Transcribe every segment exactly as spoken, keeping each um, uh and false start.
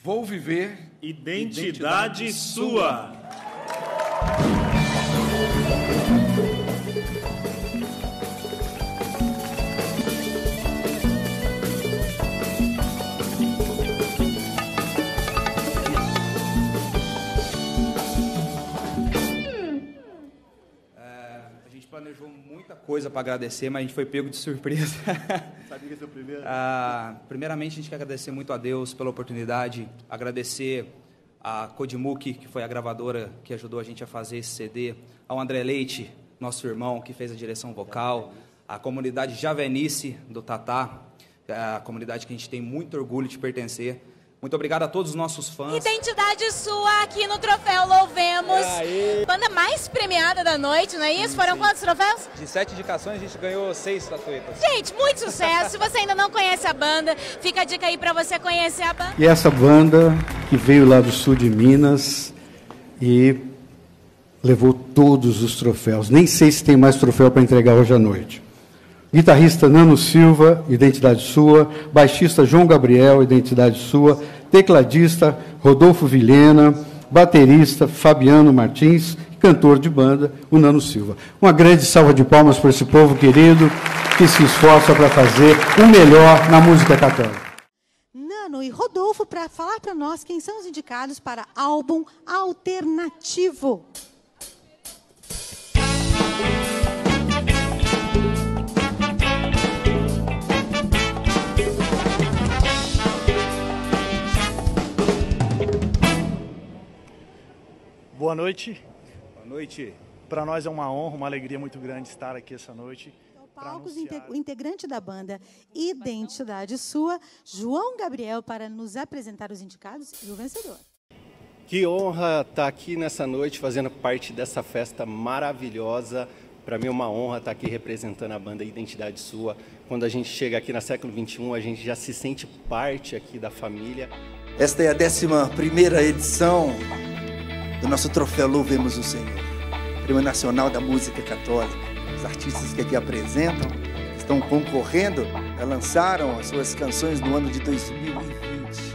Vou viver identidade, identidade sua. Planejou muita coisa para agradecer, mas a gente foi pego de surpresa. Sabia que esse é o primeiro? Ah, primeiramente, a gente quer agradecer muito a Deus pela oportunidade, agradecer a Codimuk, que foi a gravadora que ajudou a gente a fazer esse C D, ao André Leite, nosso irmão, que fez a direção vocal, a comunidade Javenice do Tatá, a comunidade que a gente tem muito orgulho de pertencer. Muito obrigado a todos os nossos fãs. Identidade sua aqui no Troféu Louvemos. É banda mais premiada da noite, não é isso? Sim, Foram sim. quantos troféus? De sete indicações, a gente ganhou seis estatuetas. Gente, muito sucesso. Se você ainda não conhece a banda, fica a dica aí para você conhecer a banda. E essa banda que veio lá do sul de Minas e levou todos os troféus. Nem sei se tem mais troféu para entregar hoje à noite. Guitarrista Nano Silva, identidade sua. Baixista João Gabriel, identidade sua. Tecladista Rodolfo Vilhena. Baterista Fabiano Martins. Cantor de banda, o Nano Silva. Uma grande salva de palmas para esse povo querido que se esforça para fazer o melhor na música católica. Nano e Rodolfo, para falar para nós quem são os indicados para álbum alternativo. Boa noite. Boa noite. Para nós é uma honra, uma alegria muito grande estar aqui essa noite. O palco, anunciar... o integrante da banda Identidade Sua, João Gabriel, para nos apresentar os indicados e o vencedor. Que honra estar aqui nessa noite, fazendo parte dessa festa maravilhosa. Para mim é uma honra estar aqui representando a banda Identidade Sua. Quando a gente chega aqui na século vinte e um, a gente já se sente parte aqui da família. Esta é a décima primeira edição do nosso Troféu Louvemos o Senhor, Prêmio Nacional da Música Católica. Os artistas que aqui apresentam, que estão concorrendo, lançaram as suas canções no ano de dois mil e vinte.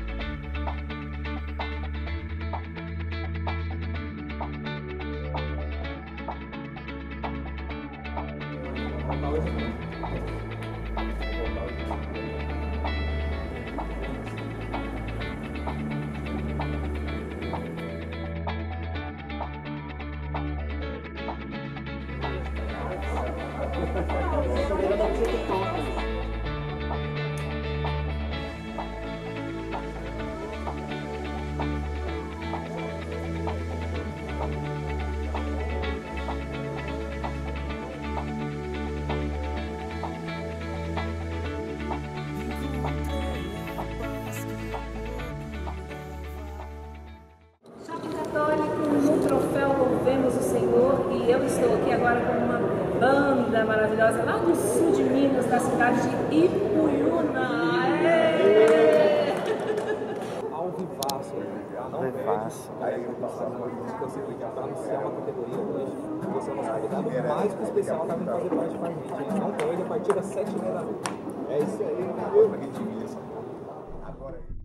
No Troféu Louvemos o Senhor, e eu estou aqui agora com uma banda maravilhosa lá do sul de Minas, da cidade de Ipuiuna. Aê! Ao vivaço, não vivaço. Aí eu passando uma música, eu sempre quero anunciar uma categoria hoje. Você é o nosso convidado mais que especial para vir fazer parte com a gente. Ele não pode a partir das sete e meia da noite. É isso aí, acabou pra gente vir isso. Agora aí.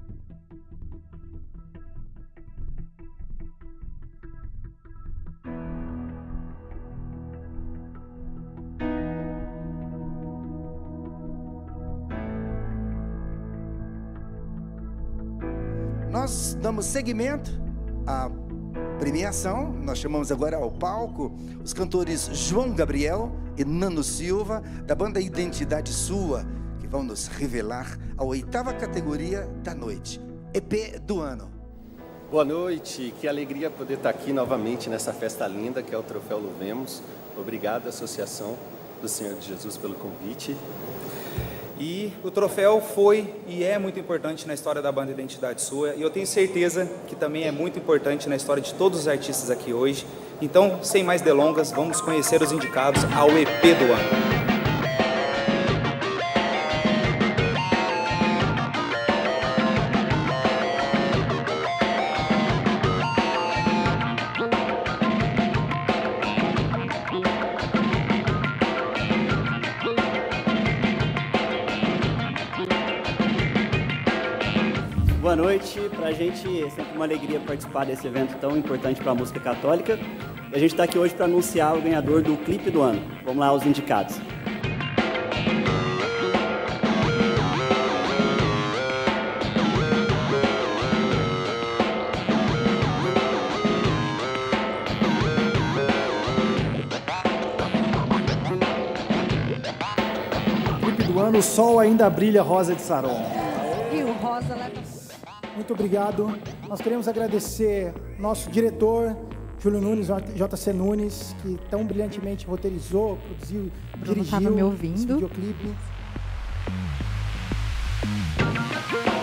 Nós damos seguimento à premiação. Nós chamamos agora ao palco os cantores João Gabriel e Nano Silva, da banda Identidade Sua, que vão nos revelar a oitava categoria da noite, E P do ano. Boa noite, que alegria poder estar aqui novamente nessa festa linda que é o Troféu Louvemos. Obrigado, Associação do Senhor de Jesus, pelo convite. E o troféu foi e é muito importante na história da banda Identidade Sua, e eu tenho certeza que também é muito importante na história de todos os artistas aqui hoje. Então, sem mais delongas, vamos conhecer os indicados ao E P do ano. Boa noite. Para a gente é sempre uma alegria participar desse evento tão importante para a música católica. E a gente está aqui hoje para anunciar o ganhador do clipe do ano. Vamos lá, os indicados. Do ano, o sol ainda brilha rosa de Saron. E o rosa leva. Muito obrigado. Nós queremos agradecer nosso diretor, Júlio Nunes, J C Nunes, que tão brilhantemente roteirizou, produziu, Bruno dirigiu tava me ouvindo. esse videoclipe.